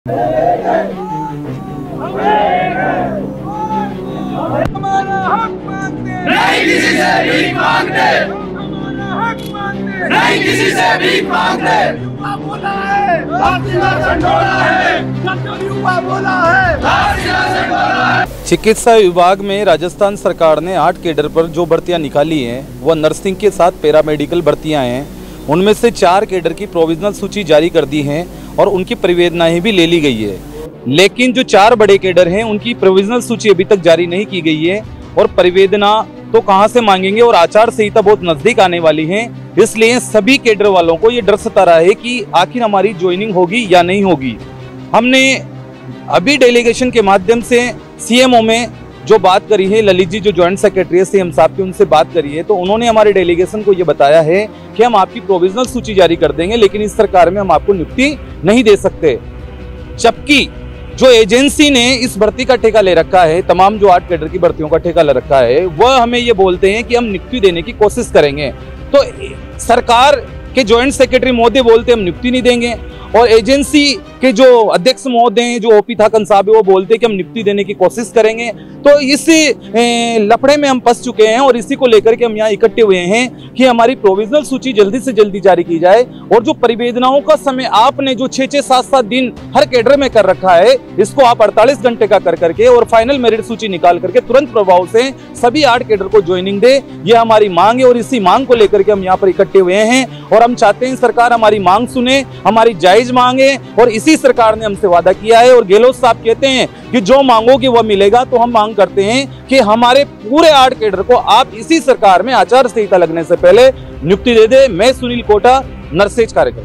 हमारा हक मांगते नहीं किसी से भीख मांगते, हमारा हक मांगते नहीं किसी से भीख मांगते। युवा बोला है, भारतीय संडोला है, युवा बोला है। भारतीय संडोला है। चिकित्सा विभाग में राजस्थान सरकार ने 8 कैडर पर जो भर्तियां निकाली हैं वह नर्सिंग के साथ पैरामेडिकल भर्तियां हैं। उनमें से 4 कैडर की प्रोविजनल सूची जारी कर दी है और उनकी परिवेदनाएं भी ले ली गई है। लेकिन जो 4 बड़े कैडर हैं उनकी प्रोविजनल सूची अभी तक जारी नहीं की गई है और परिवेदना तो कहां से मांगेंगे और आचार संहिता बहुत नजदीक आने वाली है। इसलिए सभी कैडर वालों को ये डर सता रहा है कि आखिर हमारी ज्वाइनिंग होगी या नहीं होगी। हमने अभी डेलीगेशन के माध्यम से सीएमओ में जो बात करी है, ललित जी जो ज्वाइंट सेक्रेटरी है सीएम साहब की, उनसे बात करी है तो उन्होंने हमारे डेलीगेशन को ये बताया है कि हम आपकी प्रोविजनल सूची जारी कर देंगे लेकिन इस सरकार में हम आपको नियुक्ति नहीं दे सकते। जबकि जो एजेंसी ने इस भर्ती का ठेका ले रखा है, तमाम जो 8 कैडर की भर्तियों का ठेका ले रखा है, वह हमें ये बोलते हैं कि हम नियुक्ति देने की कोशिश करेंगे। तो सरकार के ज्वाइंट सेक्रेटरी महोदय बोलते हम नियुक्ति नहीं देंगे और एजेंसी के जो अध्यक्ष महोदय हैं, जो ओपी थाकन साहब है, वो बोलते हैं कि हम नियुक्ति देने की कोशिश करेंगे। तो इस लफड़े में हम फंस चुके हैं और इसी को लेकर के हम यहाँ इकट्ठे हुए हैं कि हमारी प्रोविजनल सूची जल्दी से जल्दी जारी की जाए और जो परिवेदनाओं का समय आपने जो 6-6, 7-7 दिन हर कैडर में कर रखा है, इसको आप 48 घंटे का कर करके और फाइनल मेरिट सूची निकाल करके तुरंत प्रभाव से सभी 8 कैडर को ज्वाइनिंग दे, ये हमारी मांग है और इसी मांग को लेकर के हम यहाँ पर इकट्ठे हुए हैं और हम चाहते हैं सरकार हमारी मांग सुने, हमारी जायज मांगे और इसी सरकार ने हमसे वादा किया है और गहलोत साहब कहते हैं कि जो मांगोगे वह मिलेगा। तो हम मांग करते हैं कि हमारे पूरे 8 कैडर को आप इसी सरकार में आचार संहिता लगने से पहले नियुक्ति दे दे। मैं सुनील कोटा, नर्सेज कार्यकर्ता।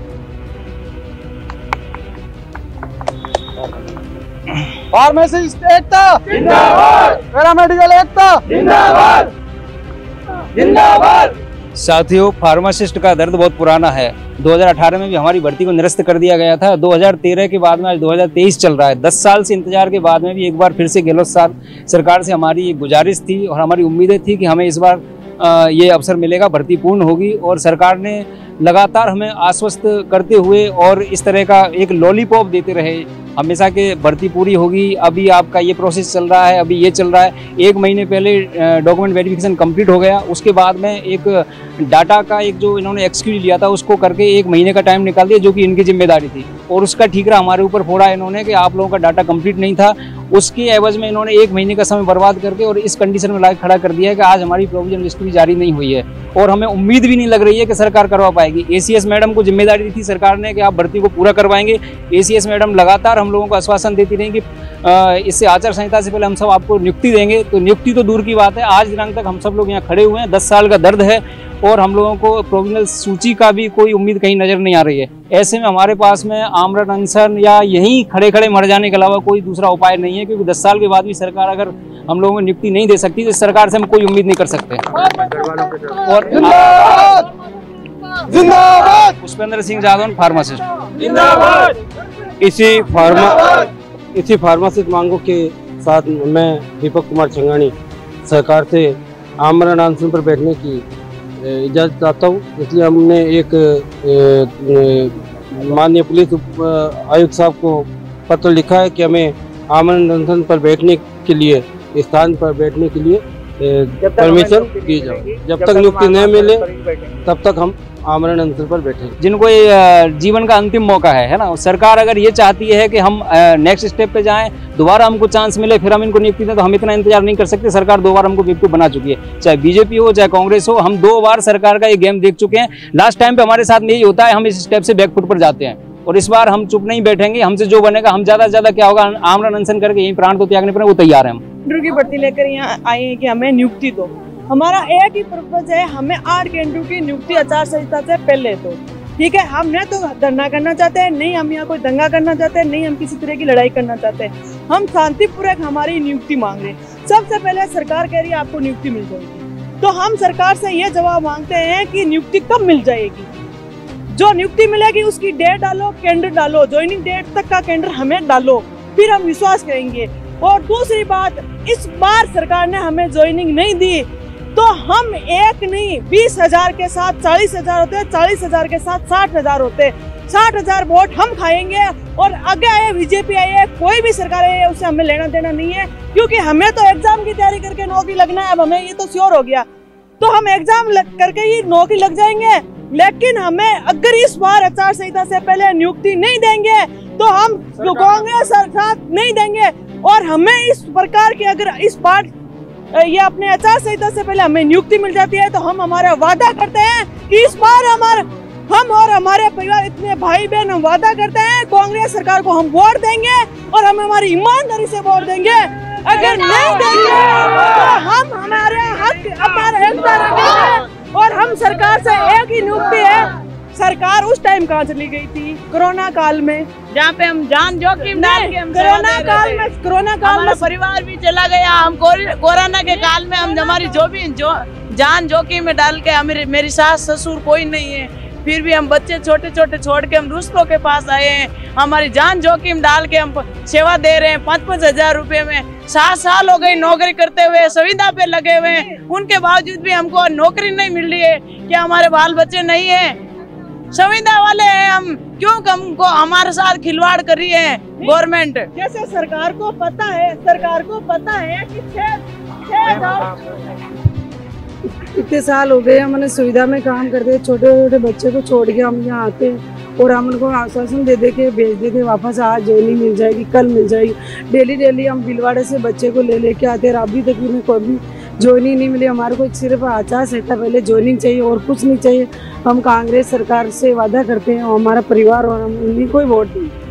फार्मासिस्ट एकता जिंदाबाद, पैरामेडिकल एकता जिंदाबाद, जिंदाबाद। साथियों, फार्मासिस्ट का दर्द बहुत पुराना है। 2018 में भी हमारी भर्ती को निरस्त कर दिया गया था। 2013 के बाद में आज 2023 चल रहा है। 10 साल से इंतजार के बाद में भी एक बार फिर से गहलोत साहब सरकार से हमारी एक गुजारिश थी और हमारी उम्मीदें थी कि हमें इस बार ये अवसर मिलेगा, भर्ती पूर्ण होगी और सरकार ने लगातार हमें आश्वस्त करते हुए और इस तरह का एक लॉलीपॉप देते रहे हमेशा के भर्ती पूरी होगी, अभी आपका ये प्रोसेस चल रहा है, अभी ये चल रहा है। 1 महीने पहले डॉक्यूमेंट वेरिफिकेशन कंप्लीट हो गया, उसके बाद में एक डाटा का एक जो इन्होंने एक्सक्यूज लिया था उसको करके 1 महीने का टाइम निकाल दिया जो कि इनकी जिम्मेदारी थी और उसका ठीकरा हमारे ऊपर फोड़ा इन्होंने कि आप लोगों का डाटा कंप्लीट नहीं था। उसके एवज में इन्होंने 1 महीने का समय बर्बाद करके और इस कंडीशन में लाके खड़ा कर दिया है कि आज हमारी प्रोविजन लिस्ट भी जारी नहीं हुई है और हमें उम्मीद भी नहीं लग रही है कि सरकार करवा पाएगी। एसीएस मैडम को जिम्मेदारी दी थी सरकार ने कि आप भर्ती को पूरा करवाएंगे। एसीएस मैडम लगातार हम लोगों को आश्वासन देती रही कि इससे आचार संहिता से पहले हम सब आपको नियुक्ति देंगे। तो नियुक्ति तो दूर की बात है, आज दिनांक तक हम सब लोग यहाँ खड़े हुए हैं। 10 साल का दर्द है और हम लोगों को प्रोविजनल सूची का भी कोई उम्मीद कहीं नजर नहीं आ रही है। ऐसे में हमारे पास में आमरण अनशन या यहीं खड़े खड़े मर जाने के अलावा कोई दूसरा उपाय नहीं है, क्योंकि 10 साल के बाद भी सरकार अगर हम लोगों को नियुक्ति नहीं दे सकती तो इस सरकार से हम कोई उम्मीद नहीं कर सकते। और जिंदाबाद, पुष्पेंद्र सिंह जादौन, फार्मासिस्ट। जिंदाबाद। इसी फार्मासिस्ट मांगों के साथ मैं दीपक कुमार छंगानी सरकार से आमरण अनशन पर बैठने की इजाज़त चाहता हूँ। इसलिए हमने एक माननीय पुलिस आयुक्त साहब को पत्र लिखा है कि हमें आमरण अनशन पर बैठने के लिए, स्थान पर बैठने के लिए परमिशन दी जाए। जब तक नियुक्ति नहीं मिले तब तक हम आमरण अनशन पर बैठे। जिनको ये जीवन का अंतिम मौका है ना, सरकार अगर ये चाहती है कि हम नेक्स्ट स्टेप पे जाएं, दोबारा हमको चांस मिले, फिर हम इनको नियुक्ति दें, तो हम इतना इंतजार नहीं कर सकते। सरकार 2 बार हमको बेवकूफ बना चुकी है, चाहे बीजेपी हो चाहे कांग्रेस हो। हम 2 बार सरकार का ये गेम देख चुके हैं। लास्ट टाइम पे हमारे साथ में यही होता है, हम इस स्टेप से बैकफुट पर जाते हैं और इस बार हम चुप नहीं बैठेंगे। हमसे जो बनेगा, हम ज्यादा से ज्यादा क्या होगा, आमरण अनशन करके यही प्राण को त्यागने पर वो तैयार है। हम की भर्ती लेकर यहाँ आए हैं कि हमें नियुक्ति दो। हमारा एक ही पर्पज है, हमें 8 कैडर की नियुक्ति आचार संहिता से पहले दो। ठीक है, हम न तो धरना करना चाहते हैं, नहीं हम यहाँ कोई दंगा करना चाहते हैं, नहीं हम किसी तरह की लड़ाई करना चाहते हैं। हम शांतिपूर्वक हमारी नियुक्ति मांग रहे हैं। सबसे पहले सरकार कह रही है आपको नियुक्ति मिल जाएगी, तो हम सरकार से ये जवाब मांगते हैं कि नियुक्ति कब मिल जाएगी। जो नियुक्ति मिलेगी उसकी डेट डालो, कैलेंडर डालो, ज्वाइनिंग डेट तक का कैलेंडर हमें डालो, फिर हम विश्वास करेंगे। और दूसरी बात, इस बार सरकार ने हमें ज्वाइनिंग नहीं दी तो हम एक नहीं 20,000 के साथ 40,000 होते, 40,000 के साथ 60,000 होते। 60,000 वोट हम खाएंगे। और आगे आए बीजेपी आए कोई भी सरकार है उससे हमें लेना देना नहीं है, क्योंकि हमें तो एग्जाम की तैयारी करके नौकरी लगना है। अब हमें ये तो श्योर हो गया, तो हम एग्जाम करके ही नौकरी लग जाएंगे। लेकिन हमें अगर इस बार आचार संहिता से पहले नियुक्ति नहीं देंगे तो हम कांग्रेस साथ नहीं देंगे। और हमें इस प्रकार की अगर इस बार ये अपने आचार संहिता से पहले हमें नियुक्ति मिल जाती है तो हम हमारा वादा करते हैं कि इस बार हम और हमारे परिवार इतने भाई बहन हम वादा करते हैं कांग्रेस सरकार को हम वोट देंगे और हम हमारी ईमानदारी से वोट देंगे। अगर नहीं देंगे तो हम हमारे हक हमारे रखेंगे। और हम सरकार से एक ही नियुक्ति है, सरकार उस टाइम कहाँ चली गई थी कोरोना काल में, जहाँ पे हम जान जोखिम डाल के हम कोरोना काल में परिवार भी चला गया। हम कोरोना के काल में हम हमारी जो जान जोखिम में डाल के मेरी सास ससुर कोई नहीं है, फिर भी हम बच्चे छोटे छोटे छोड़ के हम दूसरों के पास आए हैं। हमारी जान जोखिम डाल के हम सेवा दे रहे हैं 5-5 हजार रुपए में। 7 साल हो गए नौकरी करते हुए, संविदा पे लगे हुए हैं, उनके बावजूद भी हमको नौकरी नहीं मिल रही है। क्या हमारे बाल बच्चे नहीं है? संविदा वाले हैं हम, क्यों हमको हमारे साथ खिलवाड़ कर रही है गवर्नमेंट? जैसे सरकार को पता है कि 6,000 इतने साल हो गए हमने सुविधा में काम करते, छोटे छोटे बच्चे को छोड़ के हम यहाँ आते हैं और हम उनको आश्वासन दे दे के भेज देते वापस, आज ज्वाइनिंग मिल जाएगी, कल मिल जाएगी। डेली हम भिलवाड़े से बच्चे को ले लेके आते हैं, अभी तक उन्हें कोई भी ज्वाइनिंग नहीं मिली। हमारे को सिर्फ आचार संहिता पहले ज्वाइनिंग चाहिए और कुछ नहीं चाहिए। हम कांग्रेस सरकार से वादा करते हैं और हमारा परिवार और हम उन्हीं को ही वोट देंगे।